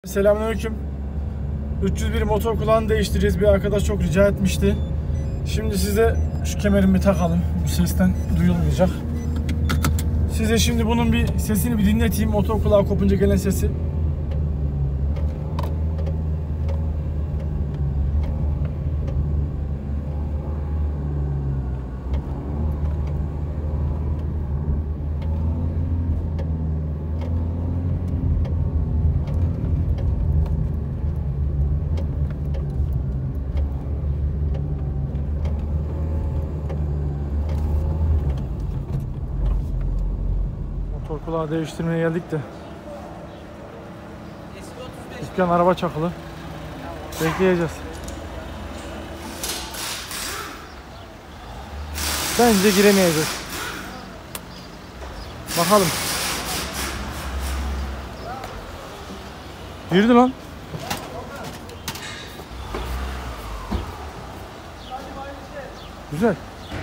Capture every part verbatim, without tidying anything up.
Selamünaleyküm. üç yüz bir motor kulağını değiştireceğiz. Bir arkadaş çok rica etmişti. Şimdi size şu kemerimi bir takalım. Bu sesten duyulmayacak. Size şimdi bunun bir sesini bir dinleteyim. Motor kulağı kopunca gelen sesi. Motor kulağı değiştirmeye geldik de dükkan araba çakılı. Bekleyeceğiz. Bence giremeyeceğiz. Bakalım. Girdi lan. Güzel.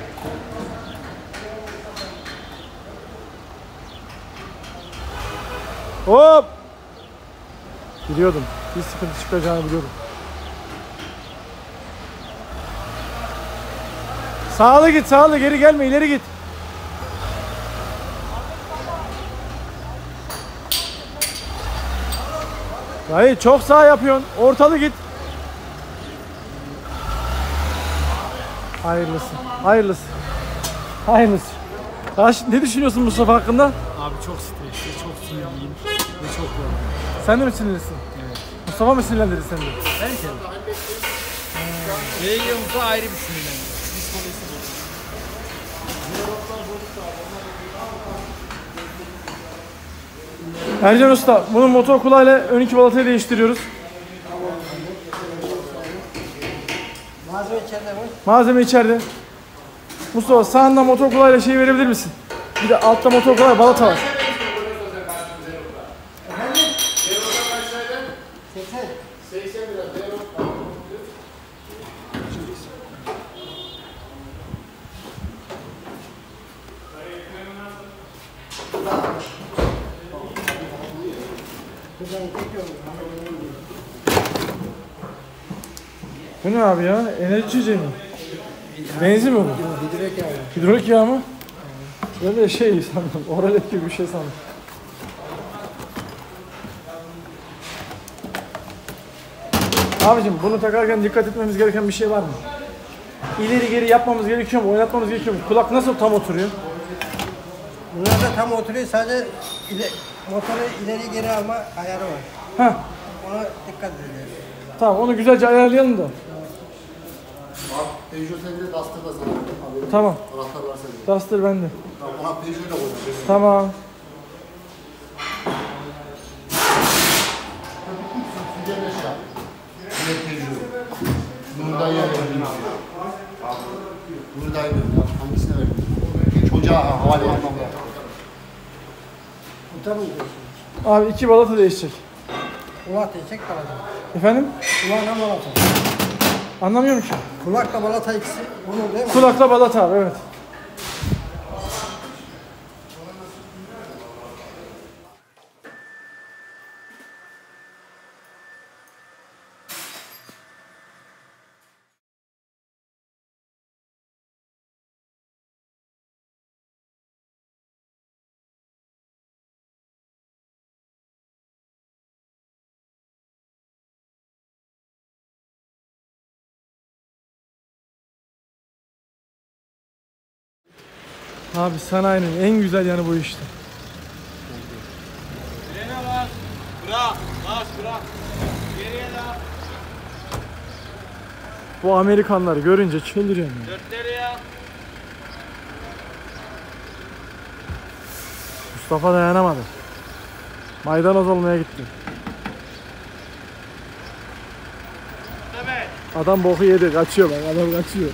Hop! Biliyordum. Bir sıkıntı çıkacağını biliyordum. Sağlı git, sağlı. Geri gelme, ileri git. Hayır, çok sağ yapıyorsun. Ortalı git. Hayırlısı. Hayırlısı. Hayırlısı. Kaş, ne düşünüyorsun Mustafa hakkında? Abi çok stresli, çok sinirliyim ve çok yorgunum. Sen de mi sinirlisin? Evet. Mustafa mı sinirlendirdi seni de? Herkes. Nereye gidiyorsa ayrı bir sinirleniyor. Psikolojisi bu. Ercan Usta, bunun motor kulağıyla ön iki balatayı değiştiriyoruz. Malzeme içeride mi? Malzeme içeride. Mustafa sağından motor kulağıyla şey verebilir misin? Bir de altta motor kulağı balata var. Bu ne abi ya? Enerji içeceği mi? Benzin mi bu? Hidrolik yağı. Hidrolik yağı mı? Böyle şey sandım. Oralet gibi bir şey sandım. Abicim bunu takarken dikkat etmemiz gereken bir şey var mı? İleri geri yapmamız gerekiyor mu? Oynatmamız gerekiyor mu? Kulak nasıl tam oturuyor? Bunlar da tam oturuyor, sadece ile, motoru ileri geri alma ayarı var. Heh. Ona dikkat ediyoruz. Tamam onu güzelce ayarlayalım da. Bak Peugeot sende Duster da sana. Haberin Tamam. Anahtar var sende. Duster bende. Tamam, ona Peugeot'u da koyacağım. Tamam. Sünger beş yap. Yine Peugeot. Bunu da yer verdim. Bunu da yer verdim. Hangisine verdim? Çocuğa havale yapmam ya. Bu tabi diyorsunuz. Abi iki balata değişecek. Kulak diyecek balata. Efendim? Kulakla balata. Anlamıyorum ki. Kulakla balata ikisi bunun değil mi? Kulakla balata abi, evet. Abi sanayinin en güzel yanı bu işte. Frene bas. Bırak. Bas bırak. Geriye de. Bu Amerikanları görünce çıldırıyorum ya. Dörtleri ya. Mustafa dayanamadı. Maydanoz olmaya gitti. Evet. Adam boku yedi, kaçıyor bak, adam kaçıyor.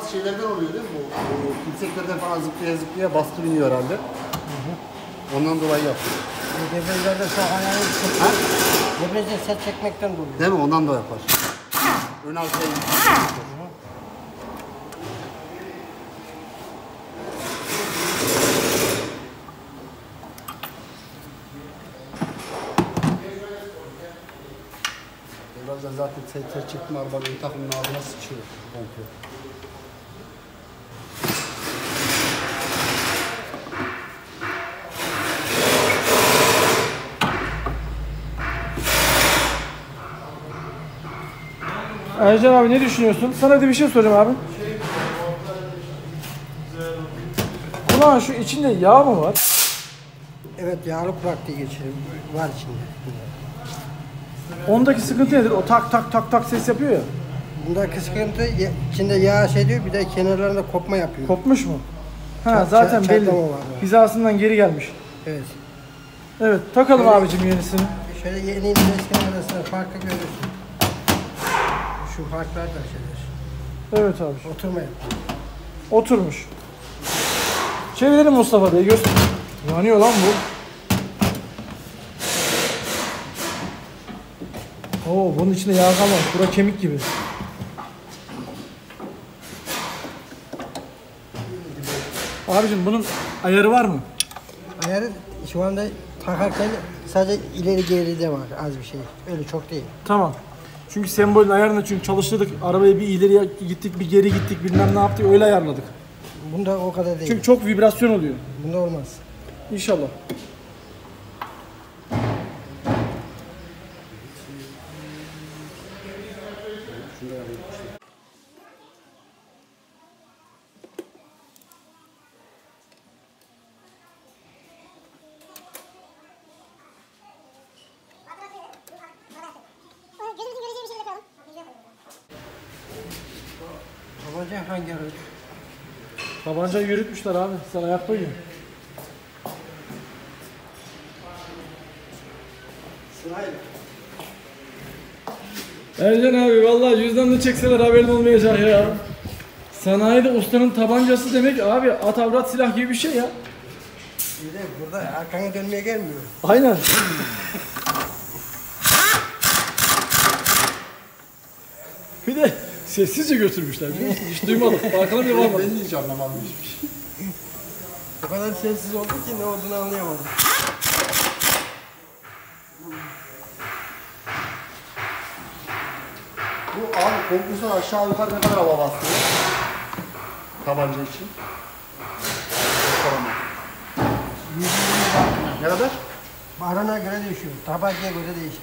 bazı şeylerden oluyor değil mi bu? O, yükseklerden falan zıplaya zıplaya baskı biniyor herhalde. Hı hı. Ondan dolayı yapıyor. Debriyajlarda çok ayağını sıkar. Debriyajda set çekmekten dolayı. Değil mi? Ondan da yapar. Ön arkaya Debriyajda zaten set, set çekme arabanın ön takımın ağzına sıçıyor. Komple. Ercan abi ne düşünüyorsun? Sana da bir şey soracağım abi. Ulan şu içinde yağ mı var? Evet, yağlı kulak diye geçirim. Var içinde. Ondaki sıkıntı nedir? O tak tak tak tak ses yapıyor ya. Bundaki sıkıntı ya- içinde yağ şey diyor, bir de kenarlarında kopma yapıyor. Kopmuş mu? Ha Çat- zaten çat- belli. çatlama var, evet. Hizasından geri gelmiş. Evet. Evet takalım Evet. abicim yenisini. Şöyle yeni ile eski arasında farkı görürsün. Şu farklar da şeyler. Evet abi. Oturma yapıyor. Oturmuş. Çevirelim Mustafa Bey. Göster. Yanıyor lan bu. Oo bunun içinde yağ kalmamış. Bura kemik gibi. Abicim bunun ayarı var mı? Ayarı şu anda takarken sadece ileri geride var, az bir şey. Öyle çok değil. Tamam. Çünkü sembolün ayarını çünkü çalıştırdık. Arabayı bir ileriye gittik, bir geri gittik, bilmem ne yaptık. Öyle ayarladık. Bunda o kadar değil. Çünkü çok vibrasyon oluyor. Bunda olmaz. İnşallah. Gözümüzün göreceği bir şeyle koyalım. Tabanca hangi araç? Tabancayı yürütmüşler abi. Sen ayakta uyuyorsun. Sırayla. Ercan abi vallahi cüzdanını çekseler haberin olmayacak ya. Sanayide ustanın tabancası demek abi at avrat silah gibi bir şey ya. Bir de burada arkana dönmeye gelmiyor. Aynen. Bir de sessizce götürmüşler biliyor musun? Hiç duymadık. Farkına bile varmadık. Ben hiç anlamadım hiçbir şey. O kadar sessiz oldu ki ne olduğunu anlayamadım. Bu abi kompresör aşağı yukarı ne kadar hava bastırıyor? Tabanca için. Ortalama. Ne kadar? Barana göre değişiyor. Tabancaya göre değişiyor.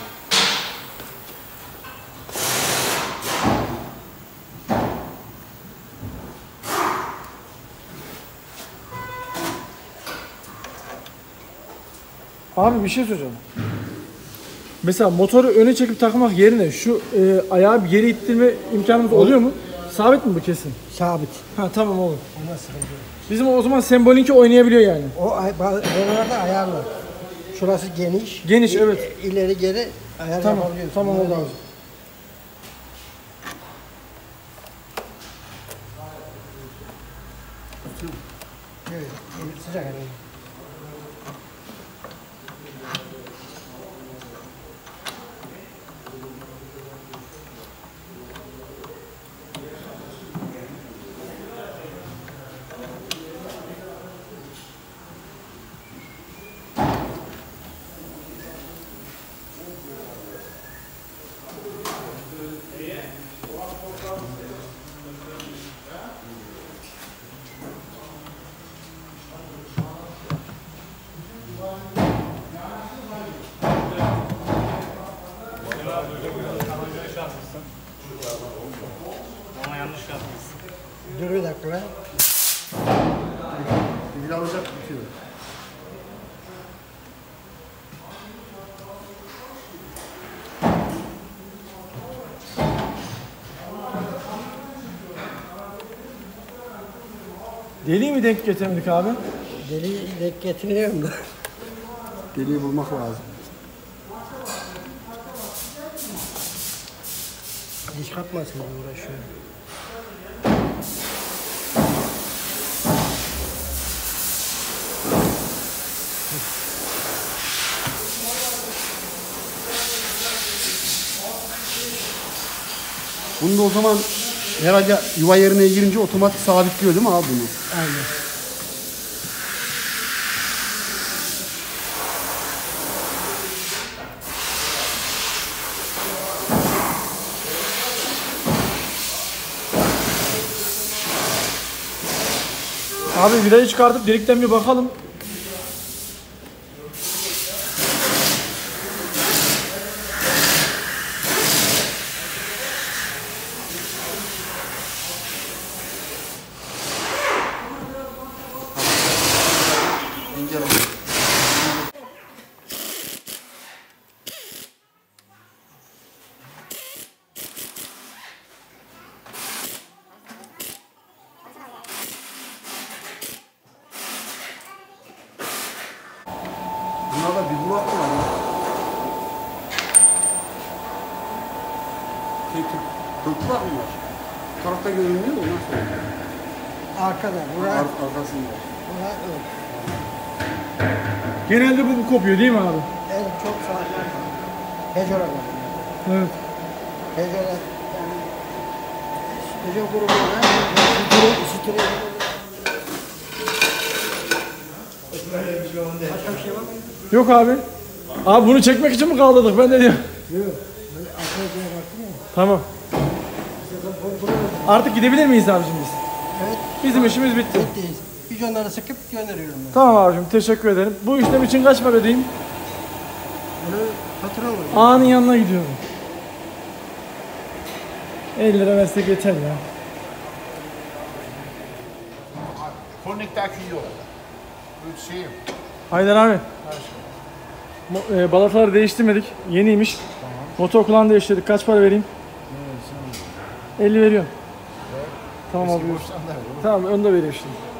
Abi bir şey soracağım. Mesela motoru öne çekip takmak yerine şu e, ayağı bir geri ittirme imkanımız oluyor mu? Sabit mi bu kesin? Sabit. Ha tamam olur. Ona sıkıntı yok. Bizim o zaman sembolünki oynayabiliyor yani. O ay- bazı buralarda ayarlı. Şurası geniş. Geniş, İ- evet. İleri geri ayar Tamam, yapabiliyorsun. tamam Bunda oldu değil. abi. Evet, sıcak yani. Ama yanlış yapmışsın. Dur bir dakika lan. Bir alacak bitiyor. Deliği mi denk getirmedik abi? Deli denk getiriyorum da. Deliği bulmak lazım. Diş kapmasın diye uğraşıyorum. Bunu da o zaman herhalde yuva yerine girince otomatik sabitliyor değil mi abi bunu? Aynen. Abi vidayı çıkartıp delikten bir bakalım. Engel olur. Bunlarda bir burak mı var ya? Şey, kırklar mı var? Bu tarafta görünmüyor da ondan sonra. Arkada. Bura. Ar arkasında. Bura evet. Genelde bu, bu kopuyor değil mi abi? Evet çok sağ. Hecora var. Evet. Hecora yani Hecora grubuna sütürü sütürü. Başka bir şey var mı? Yok abi. Abi bunu çekmek için mi kaldırdık? Ben de diyorum. Yok. Böyle arkaya baktım ya. Tamam. Artık gidebilir miyiz abicim biz? Evet. Bizim işimiz bitti. Bittiyiz. Bijonları sıkıp gönderiyorum ben. Tamam abicim, teşekkür ederim. Bu işlem için kaç para ödeyeyim? Bunu fatura var. Ağanın yanına gidiyorum. elli lira versek yeter ya. Connect akıyor. Bu şey. Haydar abi. Mo- e, balataları değiştirmedik. Yeniymiş. Motor kulağını değiştirdik. Kaç para vereyim? elli veriyorum. Tamam abi. Tamam, onu da vereyim şimdi.